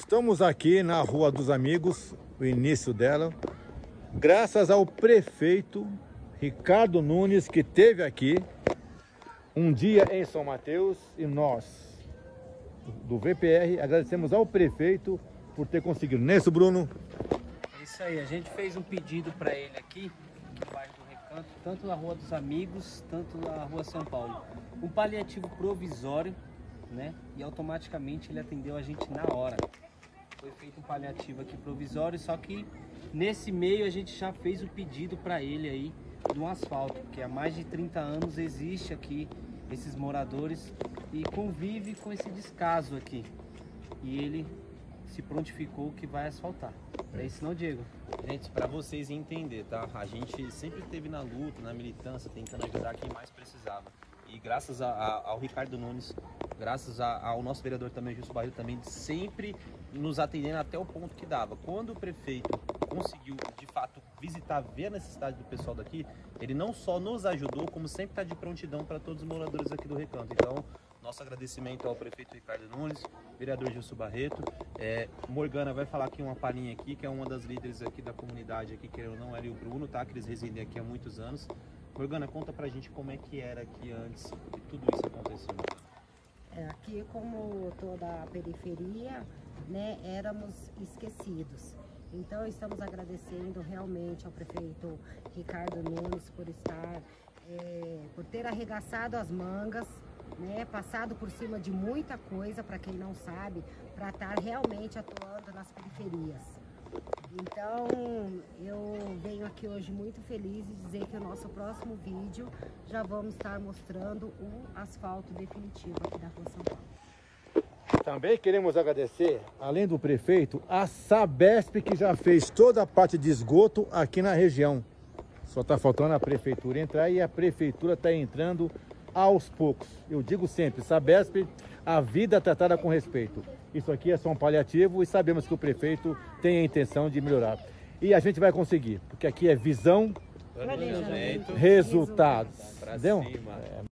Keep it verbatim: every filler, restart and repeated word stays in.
Estamos aqui na Rua dos Amigos, o início dela, graças ao prefeito Ricardo Nunes, que esteve aqui um dia em São Mateus, e nós, do V P R, agradecemos ao prefeito por ter conseguido. Não é isso, Bruno? É isso aí, a gente fez um pedido para ele aqui, no bairro do Recanto, tanto na Rua dos Amigos, tanto na Rua São Paulo. Um paliativo provisório, né? E automaticamente ele atendeu a gente na hora. Foi feito um paliativo aqui provisório, só que nesse meio a gente já fez o pedido para ele aí de um asfalto, porque há mais de trinta anos existe aqui esses moradores e convive com esse descaso aqui. E ele se prontificou que vai asfaltar. É isso não, Diego? Gente, para vocês entenderem, tá? A gente sempre esteve na luta, na militância, tentando ajudar quem mais precisava. E graças a, a, ao Ricardo Nunes, graças a, ao nosso vereador também, Gilson Barreto, também sempre nos atendendo até o ponto que dava. Quando o prefeito conseguiu, de fato, visitar, ver a necessidade do pessoal daqui, ele não só nos ajudou, como sempre está de prontidão para todos os moradores aqui do Recanto. Então, nosso agradecimento ao prefeito Ricardo Nunes, vereador Gilson Barreto. É, Morgana vai falar aqui uma palhinha aqui, que é uma das líderes aqui da comunidade, aqui, que eu não era, e o Bruno, tá? Que eles residem aqui há muitos anos. Morgana, conta pra gente como é que era aqui antes que tudo isso aconteceu. É, aqui, como toda a periferia, né, éramos esquecidos. Então, estamos agradecendo realmente ao prefeito Ricardo Nunes por estar, é, por ter arregaçado as mangas, né, passado por cima de muita coisa, para quem não sabe, para estar realmente atuando nas periferias. Então, eu venho aqui hoje muito feliz de dizer que o nosso próximo vídeo já vamos estar mostrando o asfalto definitivo aqui da Rua São Paulo. Também queremos agradecer, além do prefeito, a Sabesp, que já fez toda a parte de esgoto aqui na região. Só está faltando a prefeitura entrar e a prefeitura está entrando aos poucos. Eu digo sempre, Sabesp, a vida tratada com respeito. Isso aqui é só um paliativo e sabemos que o prefeito tem a intenção de melhorar. E a gente vai conseguir, porque aqui é visão, Planejamento, resultados. pra Entendeu? cima. É,